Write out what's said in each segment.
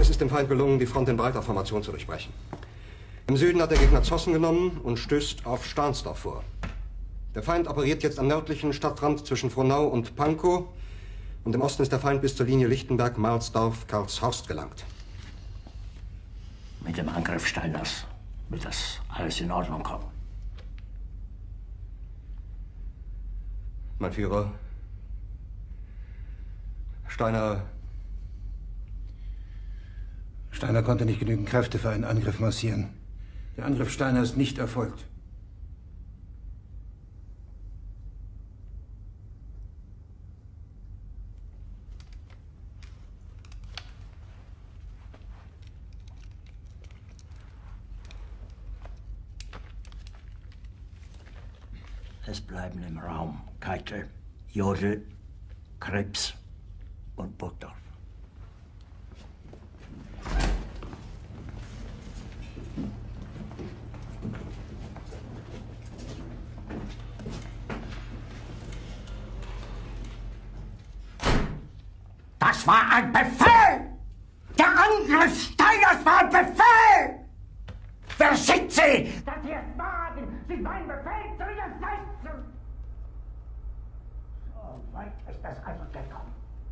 Es ist dem Feind gelungen, die Front in breiter Formation zu durchbrechen. Im Süden hat der Gegner Zossen genommen und stößt auf Stahnsdorf vor. Der Feind operiert jetzt am nördlichen Stadtrand zwischen Frohnau und Pankow. Und im Osten ist der Feind bis zur Linie Lichtenberg-Marsdorf-Karlshorst gelangt. Mit dem Angriff Steiners wird das alles in Ordnung kommen. Mein Führer, Steiner konnte nicht genügend Kräfte für einen Angriff massieren. Der Angriff Steiner ist nicht erfolgt. Es bleiben im Raum Keitel, Jodl, Krebs und Burgdorf. Das war ein Befehl! Der Angriff Steiners war ein Befehl! Wer sind Sie, dass Sie es wagen, sich meinen Befehl zu widersetzen? So weit ist das also gekommen.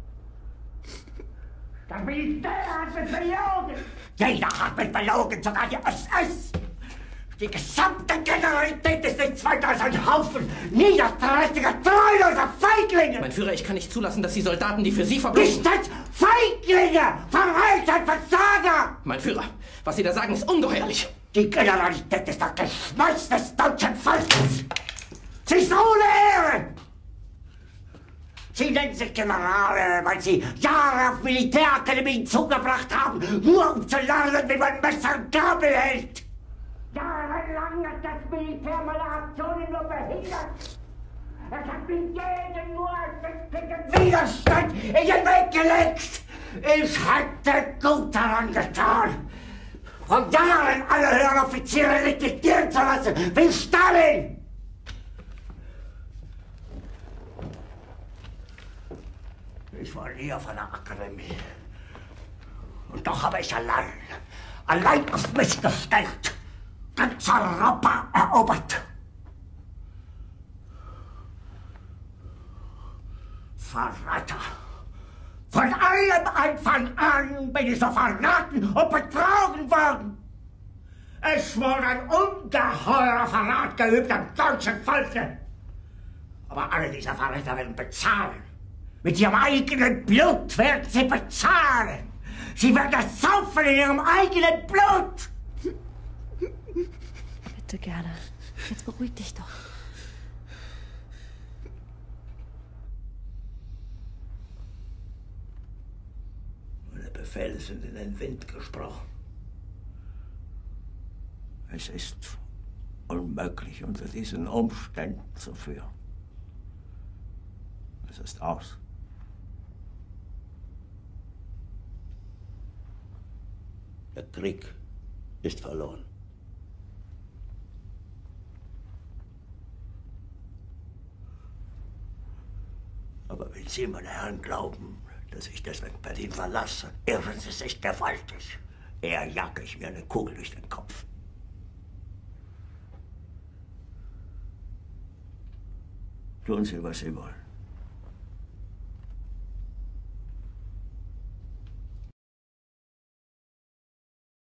Das Militär hat mich belogen! Jeder hat mich belogen, sogar die SS! Die gesamte Generalität ist nichts weiter als ein Haufen niederträchtiger, treuloser Feiglinge! Mein Führer, ich kann nicht zulassen, dass die Soldaten, die für Sie verbringen... Nicht als Feiglinge! Verreiter, Versager! Mein Führer, was Sie da sagen, ist ungeheuerlich! Die Generalität ist das Geschmeiß des deutschen Volkes! Sie ist ohne Ehre! Sie nennen sich Generale, weil Sie Jahre auf Militärakademien zugebracht haben, nur um zu lernen, wie man Messer und Gabel hält! Jahrelang hat das Militär meine Aktionen nur behindert. Es hat mir jeden nur ersichtlichen Widerstand in den Weg gelegt. Ich hätte gut daran getan, von Jahren alle höheren Offiziere liquidieren zu lassen, wie Stalin. Ich war nie auf einer Akademie. Und doch habe ich allein auf mich gestellt, ganz Europa erobert. Verräter! Von allem Anfang an bin ich so verraten und betrogen worden. Es wurde ein ungeheurer Verrat geübt am deutschen Volke. Aber alle diese Verräter werden bezahlen. Mit ihrem eigenen Blut werden sie bezahlen. Sie werden das saufen in ihrem eigenen Blut. Bitte gerne. Jetzt beruhig dich doch. Meine Befehle sind in den Wind gesprochen. Es ist unmöglich, unter diesen Umständen zu führen. Es ist aus. Der Krieg ist verloren. Aber wenn Sie, meine Herren, glauben, dass ich deswegen Berlin verlasse, irren Sie sich gewaltig. Eher jage ich mir eine Kugel durch den Kopf. Tun Sie, was Sie wollen.